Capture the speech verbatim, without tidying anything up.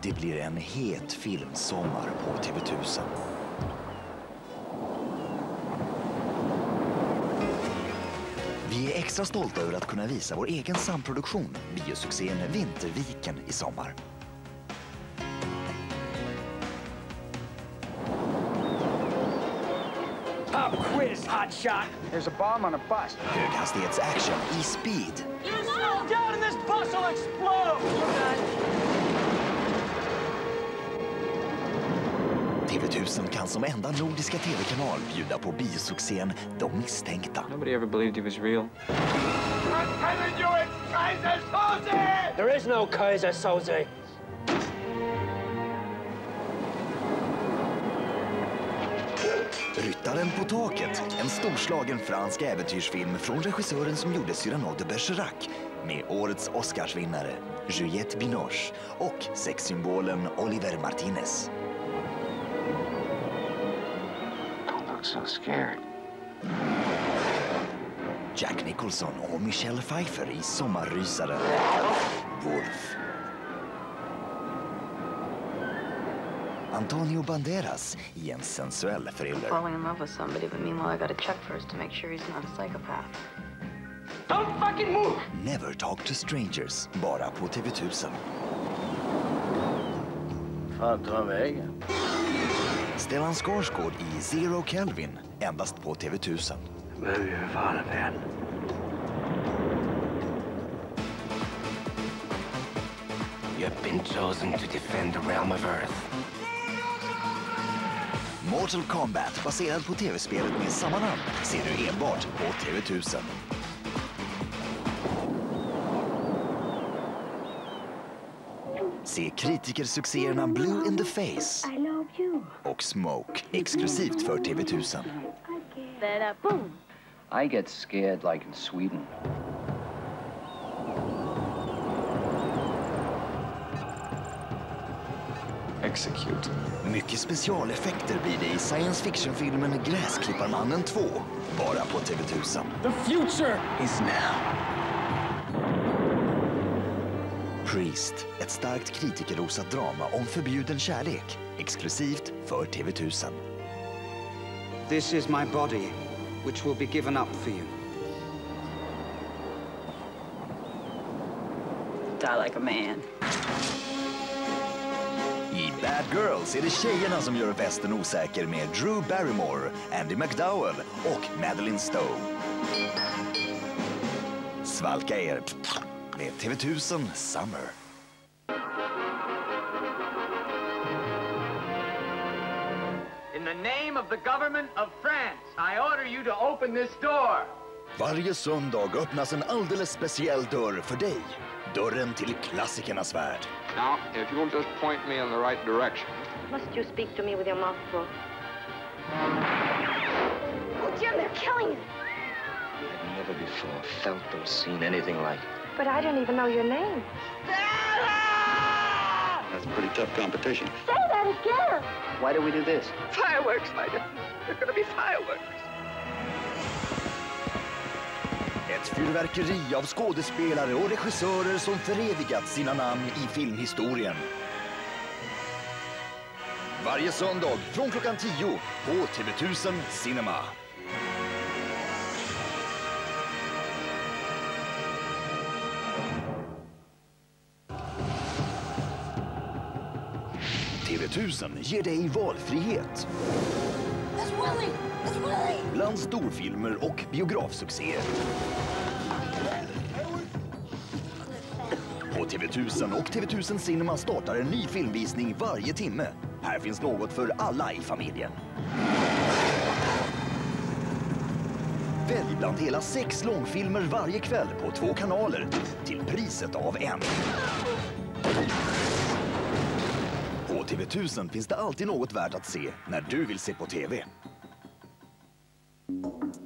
Det blir en het filmsommar på T V tusen. Vi är extra stolta över att kunna visa vår egen samproduktion, biosuccén Vinterviken i sommar. Pop quiz, hotshot. There's a bomb on a bus. Höghastighetsaction i Speed. You slow down and this bus will explode! T V tusen kan som enda nordiska tv-kanal bjuda på biosuccén De misstänkta. Nobody ever believed he was real. I'm telling you it's Kaiser Soze! There is no Kaiser Soze. Ryttaren på taket, en storslagen fransk äventyrsfilm från regissören som gjorde Cyrano de Bergerac med årets Oscarsvinnare Juliette Binoche och sexsymbolen Oliver Martinez. Don't look so scared. Jack Nicholson och Michelle Pfeiffer i sommarrysaren Wolf. Antonio Banderas i en sensuell thriller. Falling in love with somebody, but meanwhile I gotta check first to make sure he's not a psychopath. Don't fucking move! Never Talk to Strangers, bara på T V tusen. Fan, ta vägen. Stellan Skarsgård i Zero Kelvin, endast på T V tusen. Behöver ju fan en vän. You have been chosen to defend the realm of Earth. Mortal Kombat, baserad på tv-spelet med samma namn, ser du enbart på T V tusen. Se kritikersuccéerna Blue in the Face och Smoke, exklusivt för T V tusen. I get scared like in Sweden. Execute. Mycket specialeffekter blir det i science fiction-filmen Gräsklipparmannen två, bara på T V tusen. The future is now. Priest, ett starkt kritikerrosat drama om förbjuden kärlek, exklusivt för T V tusen. This is my body, which will be given up for you. Die like a man. I Bad Girls är det tjejerna som gör västern osäker med Drew Barrymore, Andy McDowell och Madeleine Stowe. Svalka er med T V tusen Summer. In the name of the government of France, I order you to open this door. Varje söndag öppnas en alldeles speciell dörr för dig. Dörren till klassikernas värld. Now, if you'll just point me in the right direction. Must you speak to me with your mouth full? Oh, Jim, they're killing you. I've never before felt or seen anything like it. But I don't even know your name. That's pretty tough competition. Say that again. Why do we do this? Fireworks, my dear. They're gonna be fireworks. Ett fyrverkeri av skådespelare och regissörer som förevigat sina namn i filmhistorien. Varje söndag från klockan tio på T V tusen Cinema. T V tusen ger dig valfrihet. That's Willie. That's Willie. Bland storfilmer och biografsuccéer. På T V tusen och T V tusen Cinema startar en ny filmvisning varje timme. Här finns något för alla i familjen. Välj bland hela sex långfilmer varje kväll på två kanaler till priset av en. På T V tusen finns det alltid något värt att se när du vill se på T V.